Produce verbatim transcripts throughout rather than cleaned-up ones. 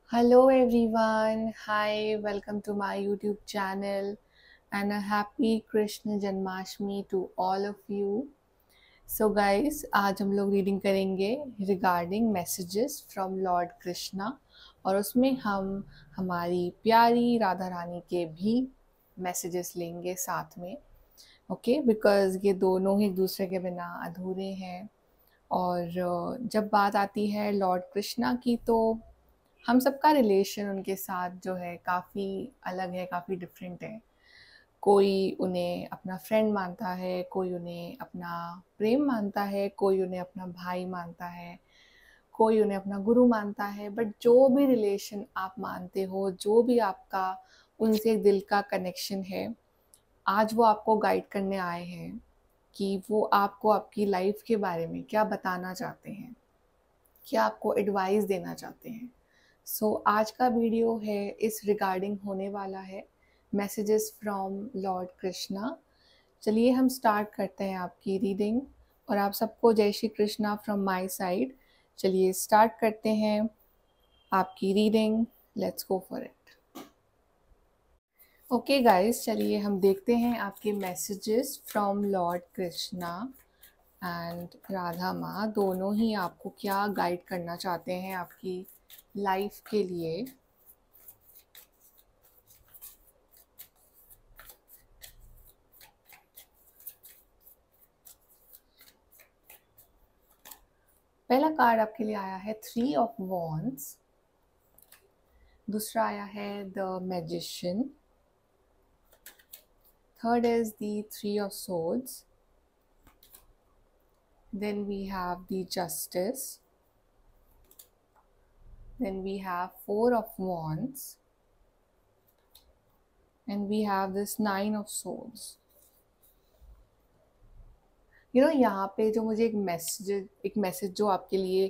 Hello everyone. Hi, welcome to my YouTube channel and a happy Krishna Janmashtami to all of you. So guys, आज हम लोग reading करेंगे regarding messages from Lord Krishna और उसमें हम हमारी प्यारी राधा रानी के भी मैसेजेस लेंगे साथ में, ओके, बिकॉज़ ये दोनों ही एक दूसरे के बिना अधूरे हैं। और अ, जब बात आती है लॉर्ड कृष्णा की तो हम सबका रिलेशन उनके साथ जो है काफ़ी अलग है, काफ़ी डिफरेंट है। कोई उन्हें अपना फ्रेंड मानता है, कोई उन्हें अपना प्रेम मानता है, कोई उन्हें अपना भाई मानता है, कोई उन्हें अपना गुरु मानता है। बट जो भी रिलेशन आप मानते हो, जो भी आपका उनसे दिल का कनेक्शन है, आज वो आपको गाइड करने आए हैं कि वो आपको आपकी लाइफ के बारे में क्या बताना चाहते हैं, क्या आपको एडवाइस देना चाहते हैं। सो so, आज का वीडियो है इस रिगार्डिंग होने वाला है, मैसेजेस फ्रॉम लॉर्ड कृष्णा। चलिए हम स्टार्ट करते हैं आपकी रीडिंग और आप सबको जय Shri Krishna from my side. चलिए स्टार्ट करते हैं आपकी reading. Let's go for it. Okay guys, चलिए हम देखते हैं आपके messages from Lord Krishna and Radha माँ, दोनों ही आपको क्या गाइड करना चाहते हैं आपकी लाइफ के लिए। पहला कार्ड आपके लिए आया है थ्री ऑफ वॉन्ड्स, दूसरा आया है the magician, third is the three of swords, then we have the justice, then we have four of wands and we have this nine of swords. You know यहाँ पे जो मुझे एक message एक message जो आपके लिए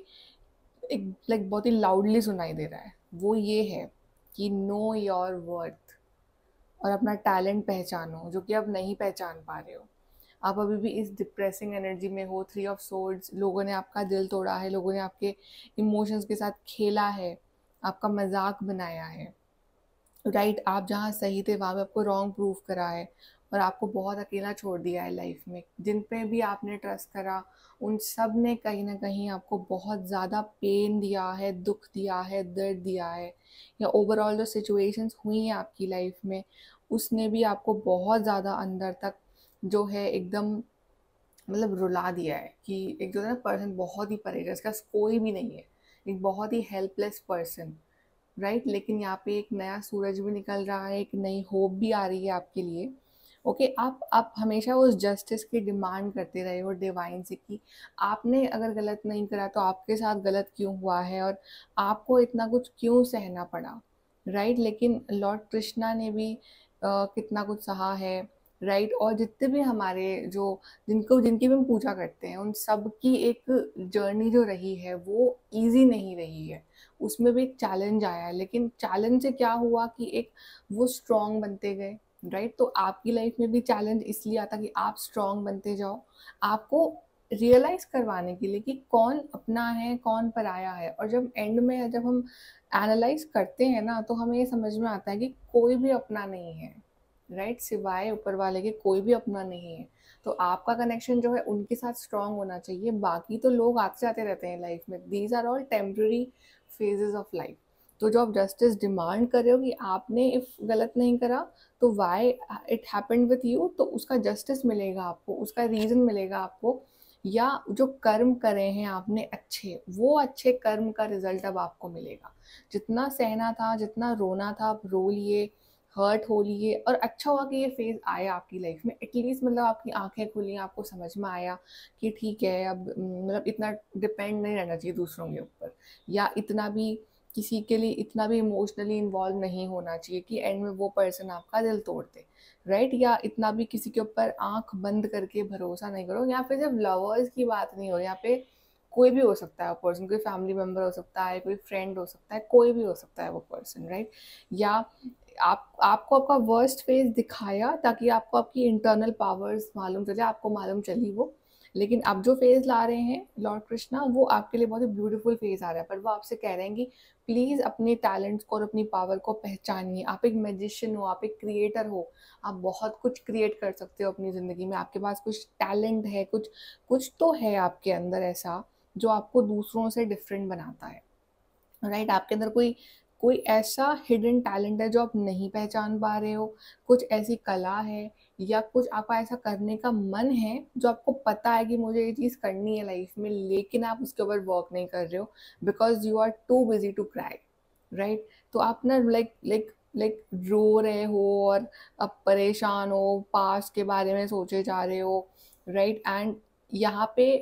एक लाइक बहुत ही लाउडली सुनाई दे रहा है वो ये है कि नो योर वर्थ और अपना टैलेंट पहचानो, जो कि आप नहीं पहचान पा रहे हो। आप अभी भी इस डिप्रेसिंग एनर्जी में हो। थ्री ऑफ सोर्ड्स, लोगों ने आपका दिल तोड़ा है, लोगों ने आपके इमोशंस के साथ खेला है, आपका मजाक बनाया है, राइट right? आप जहाँ सही थे वहाँ पे आपको रॉन्ग प्रूव करा है और आपको बहुत अकेला छोड़ दिया है लाइफ में। जिन पे भी आपने ट्रस्ट करा उन सब ने कहीं ना कहीं आपको बहुत ज़्यादा पेन दिया है, दुख दिया है, दर्द दिया है, या ओवरऑल जो सिचुएशंस हुई हैं आपकी लाइफ में उसने भी आपको बहुत ज़्यादा अंदर तक जो है एकदम मतलब रुला दिया है कि एक जो है ना पर्सन बहुत ही परेशान, इसका कोई भी नहीं है, एक बहुत ही हेल्पलेस पर्सन, राइट। लेकिन यहाँ पे एक नया सूरज भी निकल रहा है, एक नई होप भी आ रही है आपके लिए। ओके okay, आप आप हमेशा उस जस्टिस की डिमांड करते रहे हो डिवाइन से कि आपने अगर गलत नहीं करा तो आपके साथ गलत क्यों हुआ है और आपको इतना कुछ क्यों सहना पड़ा, राइट। लेकिन लॉर्ड कृष्णा ने भी uh, कितना कुछ सहा है, राइट। और जितने भी हमारे जो जिनको जिनकी भी हम पूजा करते हैं उन सब की एक जर्नी जो रही है वो इजी नहीं रही है, उसमें भी एक चैलेंज आया है। लेकिन चैलेंज से क्या हुआ कि एक वो स्ट्रांग बनते गए, राइट। तो आपकी लाइफ में भी चैलेंज इसलिए आता कि आप स्ट्रांग बनते जाओ, आपको रियलाइज करवाने के लिए कि कौन अपना है कौन पराया है। और जब एंड में जब हम एनालाइज करते हैं ना तो हमें ये समझ में आता है कि कोई भी अपना नहीं है, राइट, सिवाय ऊपर वाले के कोई भी अपना नहीं है। तो आपका कनेक्शन जो है उनके साथ स्ट्रांग होना चाहिए। बाकी तो लोग आते जाते रहते हैं लाइफ में, these are all temporary phases of life. तो जो आप जस्टिस डिमांड कर रहे हो कि आपने इफ गलत नहीं करा तो why it happened with you, तो उसका जस्टिस मिलेगा आपको, उसका रीज़न मिलेगा आपको। या जो कर्म करे हैं आपने अच्छे, वो अच्छे कर्म का रिजल्ट अब आपको मिलेगा। जितना सहना था, जितना रोना था, आप रो लिए, हर्ट हो लिए। और अच्छा हुआ कि ये फेज़ आया आपकी लाइफ में, एटलीस्ट मतलब आपकी आंखें खुली, आपको समझ में आया कि ठीक है अब मतलब इतना डिपेंड नहीं रहना चाहिए दूसरों के ऊपर, या इतना भी किसी के लिए इतना भी इमोशनली इन्वॉल्व नहीं होना चाहिए कि एंड में वो पर्सन आपका दिल तोड़ दे, राइट। या इतना भी किसी के ऊपर आंख बंद करके भरोसा नहीं करो। यहाँ पे सिर्फ लवर्स की बात नहीं हो रही, यहाँ पे कोई भी हो सकता है वो पर्सन, कोई फैमिली मेम्बर हो सकता है, कोई फ्रेंड हो सकता है, कोई भी हो सकता है वो पर्सन, राइट। या आप आपको आपका वर्स्ट फेज दिखाया ताकि आपको आपकी इंटरनल पावर्स मालूम चले, आपको मालूम चली वो लेकिन अब जो फेज ला रहे हैं लॉर्ड कृष्णा, वो आपके लिए बहुत ही ब्यूटीफुल फेज आ रहा है, पर वो आपसे कह रहे हैं कि प्लीज अपने टैलेंट्स को और अपनी पावर को पहचानिए। आप एक मैजिशियन हो, आप एक क्रिएटर हो, आप बहुत कुछ क्रिएट कर सकते हो अपनी जिंदगी में। आपके पास कुछ टैलेंट है, कुछ कुछ तो है आपके अंदर ऐसा जो आपको दूसरों से डिफरेंट बनाता है, राइट right? आपके अंदर कोई कोई ऐसा हिडन टैलेंट है जो आप नहीं पहचान पा रहे हो, कुछ ऐसी कला है या कुछ आपका ऐसा करने का मन है जो आपको पता है कि मुझे ये चीज़ करनी है लाइफ में, लेकिन आप उसके ऊपर वर्क नहीं कर रहे हो because you are too busy to cry, right. तो आप ना लाइक लाइक लाइक रो रहे हो और अब परेशान हो, पास्ट के बारे में सोचे जा रहे हो, राइट। एंड यहाँ पे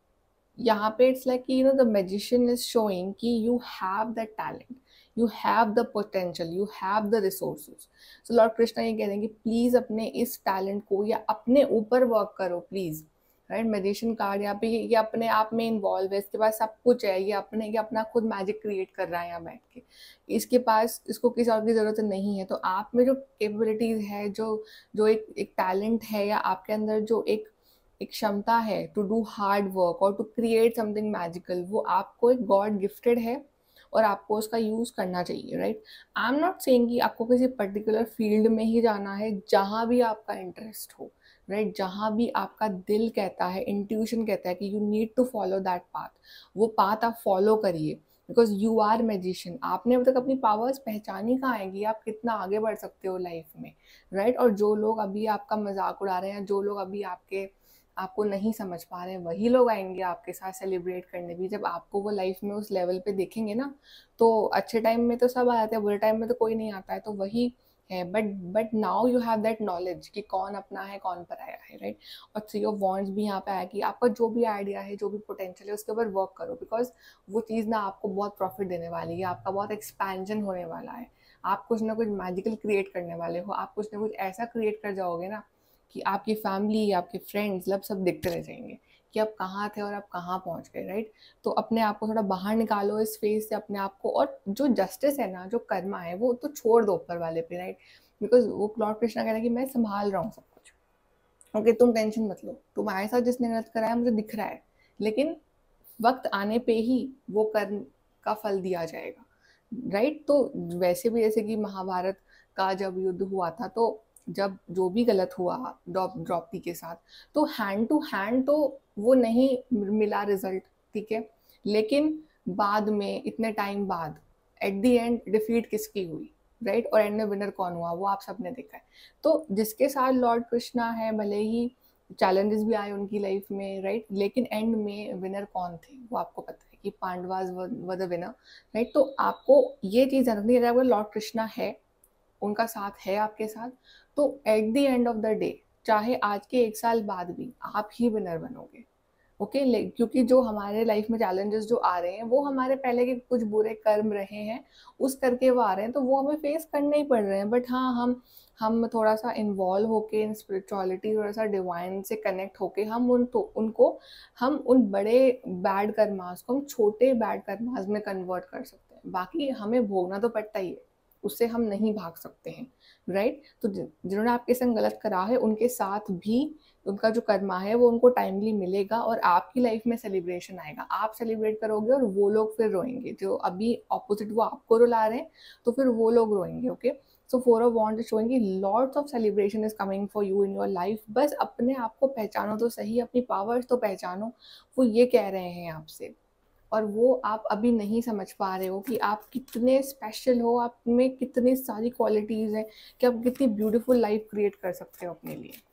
यहाँ पे it's like you know the magician is showing कि you have the talent, you have the potential, you have the resources. So Lord Krishna ये कह रहे हैं कि प्लीज अपने इस टैलेंट को या अपने ऊपर वर्क करो प्लीज, राइट। मैजिशियन कार्ड यहाँ पे ये, ये अपने आप में इन्वॉल्व है, इसके पास सब कुछ है, ये अपने ये अपना खुद मैजिक क्रिएट कर रहा है यहाँ बैठ के, इसके पास इसको किसी और की जरूरत नहीं है। तो आप में जो कैपेबिलिटीज है, जो जो एक एक टैलेंट है या आपके अंदर जो एक एक क्षमता है टू डू हार्ड वर्क और टू क्रिएट समथिंग मैजिकल, वो आपको एक गॉड गिफ्टेड है और आपको उसका यूज करना चाहिए, right. I am not saying कि आपको किसी पर्टिकुलर फील्ड में ही जाना है, जहां भी आपका इंटरेस्ट हो, राइट। जहां भी आपका दिल कहता है, इंट्यूशन कहता है कि you need to follow that path, वो पाथ आप फॉलो करिए बिकॉज यू आर मैजिशियन। आपने अब तक अपनी पावर्स पहचानी कहाँ आएंगी, आप कितना आगे बढ़ सकते हो लाइफ में, राइट। और जो लोग अभी आपका मजाक उड़ा रहे हैं, जो लोग अभी आपके आपको नहीं समझ पा रहे हैं, वही लोग आएंगे आपके साथ सेलिब्रेट करने भी, जब आपको वो लाइफ में उस लेवल पे देखेंगे ना। तो अच्छे टाइम में तो सब आ जाते हैं, बुरे टाइम में तो कोई नहीं आता है, तो वही है। But but now you have that knowledge कि कौन अपना है कौन पराया है, राइट। और थ्री ऑफ वॉन्ड्स भी यहाँ पे आया कि आपका जो भी आइडिया है, जो भी पोटेंशियल है, उसके ऊपर वर्क करो बिकॉज वो चीज़ ना आपको बहुत प्रॉफिट देने वाली है, आपका बहुत एक्सपेंशन होने वाला है, आप कुछ ना कुछ मैजिकल क्रिएट करने वाले हो, आप कुछ ना कुछ ऐसा क्रिएट कर जाओगे ना कि आपकी फैमिली, आपके फ्रेंड्स लब सब देखते रह जाएंगे कि आप कहाँ थे और आप कहाँ पहुँच गए, राइट। तो अपने आप को थोड़ा बाहर निकालो इस फेज से अपने आप को, और जो जस्टिस है ना, जो कर्मा है, वो तो छोड़ दो ऊपर वाले पे, राइट। बिकॉज वो लॉर्ड कृष्णा कह रहा है कि मैं संभाल रहा हूँ सब कुछ, ओके, तुम टेंशन मत लो, तुम्हारे साथ जिसने गलत करा है मुझे दिख रहा है, लेकिन वक्त आने पे ही वो कर्म का फल दिया जाएगा, राइट। तो वैसे भी जैसे कि महाभारत का जब युद्ध हुआ था, तो जब जो भी गलत हुआ द्रौपदी के साथ, तो हैंड टू हैंड तो वो नहीं मिला रिजल्ट, ठीक है, लेकिन बाद में इतने टाइम बाद एट द एंड डिफीट किसकी हुई, राइट। और एंड में विनर कौन हुआ, वो आप सबने देखा है। तो जिसके साथ लॉर्ड कृष्णा है, भले ही चैलेंजेस भी आए उनकी लाइफ में, राइट, लेकिन एंड में विनर कौन थे वो आपको पता है कि Pandavas were the winner, right. तो आपको ये चीज़ ध्यान रखनी है, अगर लॉर्ड कृष्णा है, उनका साथ है आपके साथ, तो at the end of the day, चाहे आज के एक साल बाद भी आप ही विनर बनोगे, ओके okay? क्योंकि जो हमारे लाइफ में चैलेंजेस जो आ रहे हैं, वो हमारे पहले के कुछ बुरे कर्म रहे हैं, उस करके वो आ रहे हैं, तो वो हमें फेस करने ही पड़ रहे हैं। बट हाँ, हम हम थोड़ा सा इन्वॉल्व होके इन स्पिरिचुअलिटी, थोड़ा सा डिवाइन से कनेक्ट होके हम उन तो उनको हम उन बड़े बैड कर्मास को हम छोटे बैड कर्मास में कन्वर्ट कर सकते हैं। बाकी हमें भोगना तो पड़ता ही है, उससे हम नहीं भाग सकते हैं, राइट। तो जिन्होंने आपके संग गलत करा है, उनके साथ भी उनका जो कर्मा है वो उनको टाइमली मिलेगा और आपकी लाइफ में सेलिब्रेशन आएगा, आप सेलिब्रेट करोगे और वो लोग फिर रोएंगे, जो अभी ऑपोजिट वो आपको रुला रहे हैं, तो फिर वो लोग रोएंगे, okay. So four of wands showing कि lots of celebration is coming for you in your life. बस अपने आप को पहचानो तो सही, अपनी पावर्स तो पहचानो, वो ये कह रहे हैं आपसे। और वो आप अभी नहीं समझ पा रहे हो कि आप कितने स्पेशल हो, आप में कितनी सारी क्वालिटीज़ हैं कि आप कितनी ब्यूटीफुल लाइफ क्रिएट कर सकते हो अपने लिए।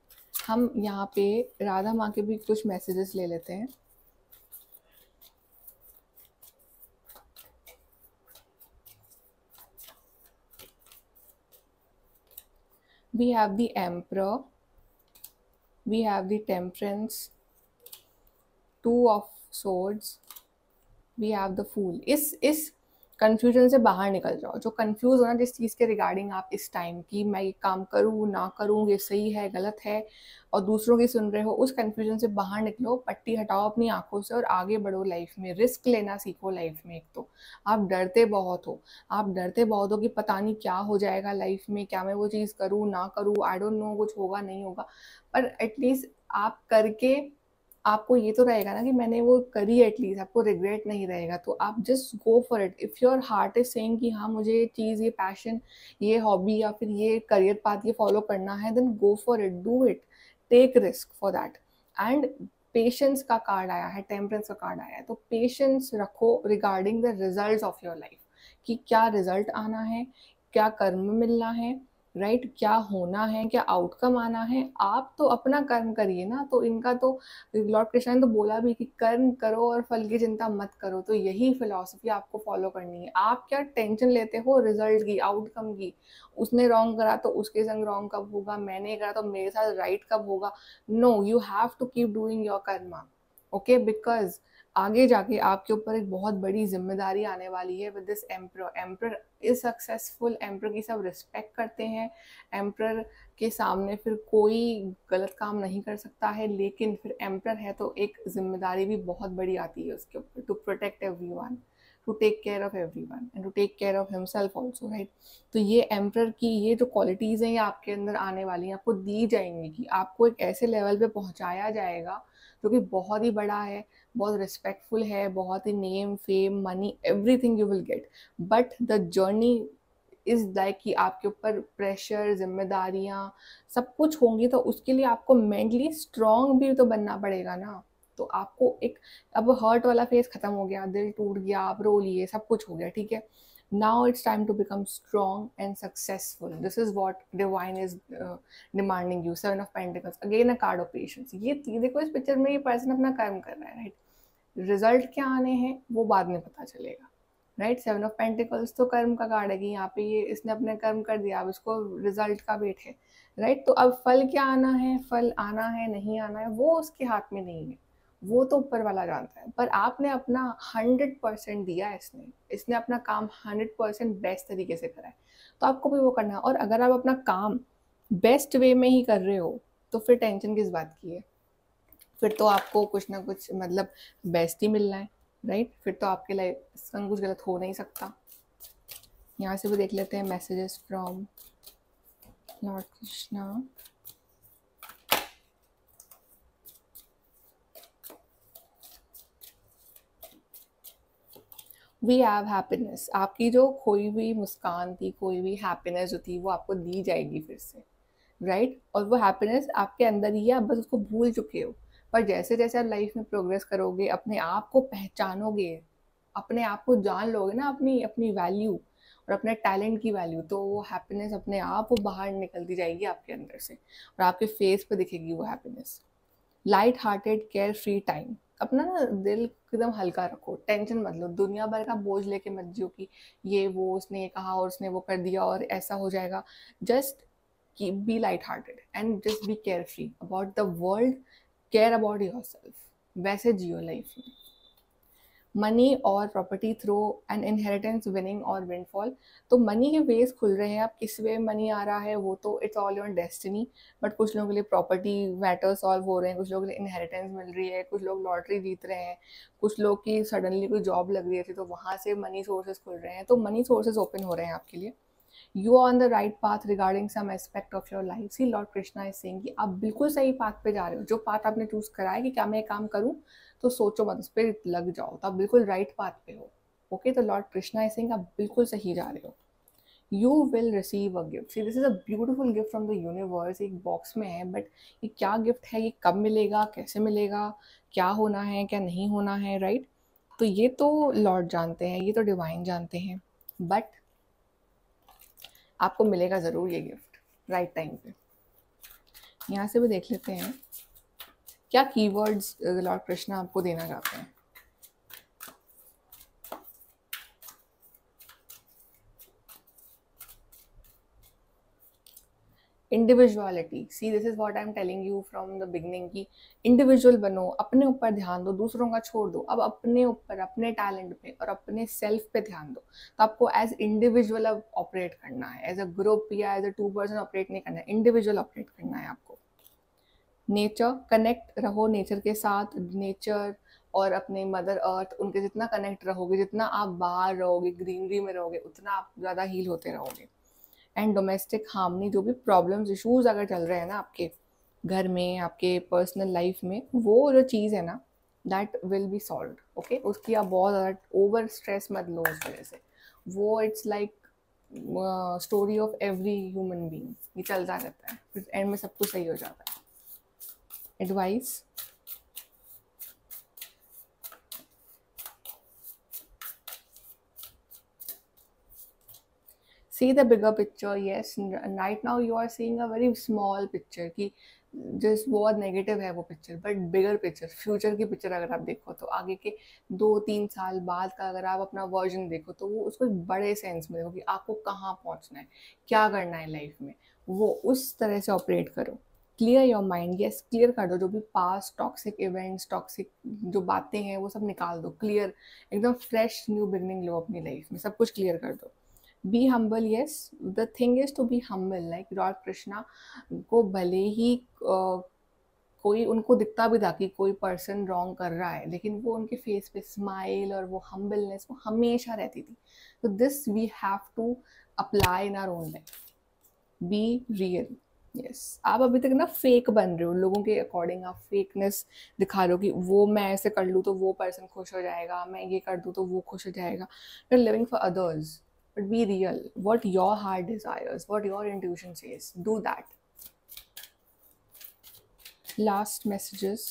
हम यहाँ पे राधा माँ के भी कुछ मैसेजेस ले लेते हैं। We have the Emperor, we have the Temperance, Two of Swords, we have the Fool। इस इस कन्फ्यूजन से बाहर निकल जाओ, जो कंफ्यूज हो ना जिस चीज़ के रिगार्डिंग आप इस टाइम की, मैं ये काम करूँ ना करूँ, ये सही है गलत है, और दूसरों की सुन रहे हो, उस कन्फ्यूजन से बाहर निकलो, पट्टी हटाओ अपनी आंखों से और आगे बढ़ो लाइफ में। रिस्क लेना सीखो लाइफ में। एक तो आप डरते बहुत हो, आप डरते बहुत हो कि पता नहीं क्या हो जाएगा लाइफ में, क्या मैं वो चीज़ करूँ ना करूँ, आई डोंट नो, कुछ होगा नहीं होगा, पर एटलीस्ट आप करके आपको ये तो रहेगा ना कि मैंने वो करी एटलीस्ट, आपको रिग्रेट नहीं रहेगा, तो आप just go for it. If your heart is saying कि हाँ मुझे ये चीज़, ये पैशन, ये हॉबी या फिर ये करियर पाथ ये फॉलो करना है, then go for it, do it, take risk for that. And patience का कार्ड आया है, टेम्परेंस का कार्ड आया है, तो पेशेंस रखो regarding the result of your life, कि क्या रिजल्ट आना है, क्या कर्म मिलना है, राइट right? क्या होना है, क्या आउटकम आना है। आप तो अपना कर्म करिए ना, तो इनका तो लॉर्ड कृष्ण ने तो बोला भी कि कर्म करो और फल की चिंता मत करो, तो यही फिलॉसफी आपको फॉलो करनी है। आप क्या टेंशन लेते हो रिजल्ट की, आउटकम की, उसने रॉन्ग करा तो उसके संग रॉन्ग कब होगा, मैंने करा तो मेरे साथ राइट कब होगा। No, you have to keep doing your karma, okay, because आगे जाके आपके ऊपर एक बहुत बड़ी जिम्मेदारी आने वाली है with this emperor. Emperor is successful, emperor की सब रिस्पेक्ट करते हैं, एम्प्रर के सामने फिर कोई गलत काम नहीं कर सकता है, लेकिन फिर एम्प्रर है तो एक जिम्मेदारी भी बहुत बड़ी आती है उसके ऊपर, to protect everyone, to take care of everyone and to take care of himself also, right. तो ये एम्प्रर की ये जो क्वालिटीज़ हैं ये आपके अंदर आने वाली हैं, आपको दी जाएंगी, कि आपको एक ऐसे लेवल पे पहुंचाया जाएगा जो कि बहुत ही बड़ा है, बहुत रिस्पेक्टफुल है, बहुत ही name, fame, money, everything you will get. But the journey is like कि आपके ऊपर प्रेशर, जिम्मेदारियां सब कुछ होंगी, तो उसके लिए आपको मेंटली स्ट्रांग भी तो बनना पड़ेगा ना। तो आपको एक, अब हर्ट वाला फेज खत्म हो गया, दिल टूट गया, आप रो लिए, सब कुछ हो गया, ठीक है। Now it's time to become strong and successful, this is what divine is demanding you. Seven of pentacles, again a card of patience. ये देखो इस पिक्चर में ये पर्सन अपना कर्म कर रहा है, राइट। रिजल्ट क्या आने हैं वो बाद में पता चलेगा, राइट। सेवन ऑफ पेंटिकल्स तो कर्म का कार्ड है, कि यहाँ पे ये इसने अपने कर्म कर दिया, अब इसको रिजल्ट का वेट है, राइट। तो अब फल क्या आना है, फल आना है नहीं आना है वो उसके हाथ में नहीं है, वो तो ऊपर वाला जानता है। पर आपने अपना हंड्रेड परसेंट दिया, इसने इसने अपना काम हंड्रेड परसेंट बेस्ट तरीके से करा है, तो आपको भी वो करना है। और अगर आप अपना काम बेस्ट वे में ही कर रहे हो तो फिर टेंशन किस बात की है, फिर तो आपको कुछ ना कुछ मतलब बेस्ट ही मिलना है, राइट। फिर तो आपके लाइफ संग कुछ गलत हो नहीं सकता। यहाँ से भी देख लेते हैं messages from Lord Krishna. We have happiness, आपकी जो खोई हुई मुस्कान थी, खोई हुई हैप्पीनेस जो थी वो आपको दी जाएगी फिर से, राइट right? और वो हैप्पीनेस आपके अंदर ही है, आप बस उसको भूल चुके हो। पर जैसे जैसे आप लाइफ में प्रोग्रेस करोगे, अपने आप को पहचानोगे, अपने आप को जान लोगे ना, अपनी अपनी वैल्यू और अपने टैलेंट की वैल्यू, तो वो हैप्पीनेस अपने आप वो बाहर निकलती जाएगी आपके अंदर से, और आपके फेस पे दिखेगी वो happiness. Light hearted carefree time, अपना ना दिल एकदम हल्का रखो, टेंशन मत लो, दुनिया भर का बोझ लेके मत जियो कि ये वो उसने ये कहा और उसने वो कर दिया और ऐसा हो जाएगा। Just keep be light-hearted and just be carefree about the world, care about yourself, वैसे जियो लाइफ में। मनी और property through and inheritance, winning और विंडफॉल, तो मनी के वेज खुल रहे हैं, आप किस वे मनी आ रहा है वो तो it's all your destiny. But कुछ लोगों के लिए प्रॉपर्टी मैटर सॉल्व हो रहे हैं, कुछ लोगों के लिए इनहेरिटेंस मिल रही है, कुछ लोग लॉटरी जीत रहे हैं, कुछ लोग की सडनली कोई जॉब लग रही थी तो वहाँ से मनी सोर्सेज खुल रहे हैं, तो मनी सोर्सेज ओपन हो रहे हैं आपके लिए। You are on the right path regarding some aspect of your life. See, Lord Krishna is saying कि आप बिल्कुल सही पाथ पे जा रहे हो, जो पाथ आपने चूज करा है कि क्या मैं ये काम करूं, तो सोचो मत, उस पर लग जाओ, तो आप बिल्कुल राइट पाथ पे हो, ओके। तो लॉर्ड कृष्णा इज सेइंग आप बिल्कुल सही जा रहे हो। You will receive a gift, see this is a beautiful gift from the universe, एक बॉक्स में है, बट ये क्या गिफ्ट है, ये कब मिलेगा, कैसे मिलेगा, क्या होना है, क्या नहीं होना है, राइट। तो ये तो लॉर्ड जानते हैं, ये तो डिवाइन जानते हैं, बट आपको मिलेगा ज़रूर ये गिफ्ट राइट टाइम पे। यहाँ से भी देख लेते हैं क्या कीवर्ड्स लॉर्ड कृष्णा आपको देना चाहते हैं। Individuality, see this is what I am telling you from the beginning की इंडिविजुअल बनो, अपने ऊपर ध्यान दो, दूसरों का छोड़ दो, अब अपने ऊपर, अपने टैलेंट पे और अपने सेल्फ पे ध्यान दो। तो आपको एज इंडिविजुअल अब ऑपरेट करना है, एज अ ग्रुप या as a two person operate नहीं करना है, इंडिविजुअल ऑपरेट करना है आपको। नेचर, कनेक्ट रहो नेचर के साथ, नेचर और अपने मदर अर्थ, उनके जितना कनेक्ट रहोगे, जितना आप बाहर रहोगे, ग्रीनरी में रहोगे, उतना आप ज़्यादा हील होते रहोगे। एंड डोमेस्टिक हार्मनी, जो भी प्रॉब्लम्स, इश्यूज अगर चल रहे हैं ना आपके, घर में, आपके पर्सनल लाइफ में, वो जो चीज़ है ना, that will be solve. Okay, उसकी आप बहुत ज़्यादा ओवर स्ट्रेस मत लो उस वजह से। वो it's like story of every human being, ये चलता रहता है, फिर एंड में सब कुछ सही हो जाता है। Advice, see the bigger picture. Yes, right now you are seeing a very small picture कि जिस बहुत नेगेटिव है वो picture, but bigger picture, future की पिक्चर अगर आप देखो तो आगे के दो तीन साल बाद का अगर आप अपना वर्जन देखो तो वो उसको एक बड़े सेंस में देखो कि आपको कहाँ पहुँचना है, क्या करना है लाइफ में, वो उस तरह से ऑपरेट करो। Clear your mind, yes, clear कर दो जो भी पास्ट टॉक्सिक इवेंट्स, टॉक्सिक जो बातें हैं वो सब निकाल दो, क्लियर, एकदम फ्रेश न्यू बिगनिंग लो अपनी लाइफ में, सब कुछ क्लियर कर दो। Be humble, yes, the thing is to be humble. Like lord Krishna को भले ही uh, कोई उनको दिखता भी था कि कोई पर्सन रॉन्ग कर रहा है, लेकिन वो उनके फेस पे स्माइल और वो हम्बलनेस वो हमेशा रहती थी। तो this we have to apply in our own life. Be real, yes. आप अभी तक ना फेक बन रहे हो, लोगों के अकॉर्डिंग आप फेकनेस दिखा रहे हो कि वो मैं ऐसे कर लूँ तो वो पर्सन खुश हो जाएगा, मैं ये कर दूँ तो वो खुश हो जाएगा। You are living for others, but be real. What your heart desires, what your intuition says, do that. Last messages.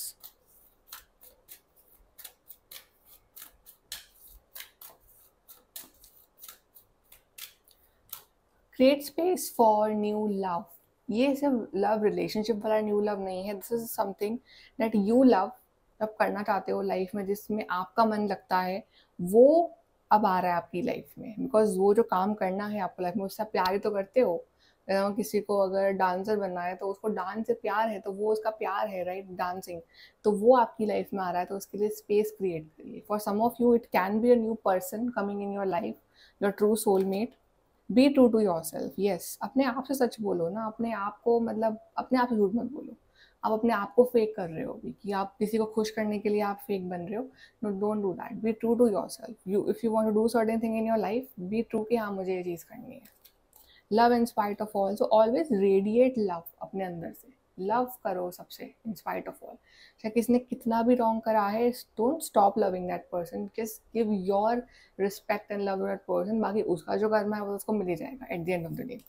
Create space for new love. ये सिर्फ लव रिलेशनशिप वाला न्यू लव नहीं है, this is something that you love, आप करना चाहते हो life में, जिसमें आपका मन लगता है, वो अब आ रहा है आपकी लाइफ में। बिकॉज वो जो काम करना है आपको लाइफ में, उससे आप प्यार ही तो करते हो। अ, किसी को अगर डांसर बनना है तो उसको डांस से प्यार है, तो वो उसका प्यार है, राइट, डांसिंग। तो वो आपकी लाइफ में आ रहा है, तो उसके लिए स्पेस क्रिएट करिए। For some of you it can be a new person coming in your life, your true soulmate. Be true to yourself, yes, अपने आप से सच बोलो ना, अपने आप को, मतलब अपने आप से झूठ मत बोलो। आप अपने आप को फेक कर रहे हो अभी कि आप किसी को खुश करने के लिए आप फेक बन रहे हो। No, don't do that, be true to yourself. You if you want to do certain thing in your life, be true कि हाँ मुझे ये चीज़ करनी है। Love in spite of all, so always radiate love अपने अंदर से, लव करो सबसे इन स्पाइट ऑफ ऑल। चाहे किसने कितना भी रॉन्ग करा है, don't stop loving that person, just give your respect and love that person. बाकी उसका जो कर्म है वो उसको मिल ही जाएगा at the end of the day.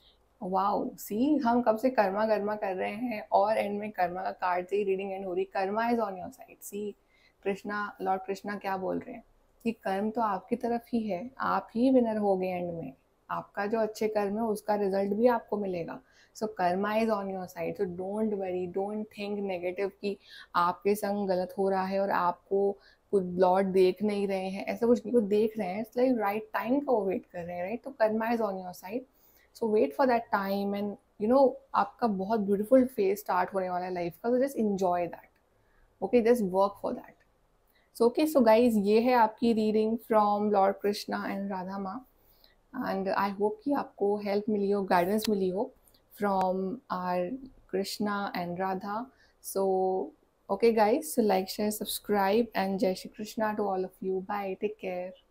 Wow, see हम कब से कर्मा कर्मा कर रहे हैं और एंड में कर्मा का कार्ड से ही रीडिंग एंड हो रही। Karma is on your side. See, Krishna, lord Krishna क्या बोल रहे हैं कि कर्म तो आपकी तरफ ही है, आप ही विनर हो गए एंड में। आपका जो अच्छे कर्म है उसका रिजल्ट भी आपको मिलेगा। So karma is on your side, so don't worry, don't think negative कि आपके संग गलत हो रहा है और आपको कुछ लॉर्ड देख नहीं रहे हैं, ऐसा कुछ नहीं, को देख रहे हैं। इट्स लाइक राइट टाइम का वो वेट कर रहे हैं, राइट। तो karma is on your side, so wait for that time and you know आपका बहुत ब्यूटीफुल फेज स्टार्ट होने वाला है लाइफ का, तो just enjoy that. Okay, just work for that. So okay, so guys, ये है आपकी reading from Lord Krishna and Radha Maa. And I hope कि आपको हेल्प मिली हो, गाइडेंस मिली हो from our Krishna and Radha. So okay guys, so like, share, subscribe, and Jai Shri Krishna to all of you. Bye, take care.